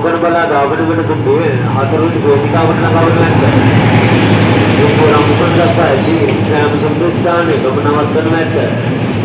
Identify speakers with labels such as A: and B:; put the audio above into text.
A: අංකන බලා ගාවට වෙන දුන්නේ හතරුයි ගෝමිකාවට නගවන්න නැත්නම් දුප්පර අමුකන් දැක්කයි සෑම සම්ප්‍රදානේ ගමනවත් කරන නැත්නම්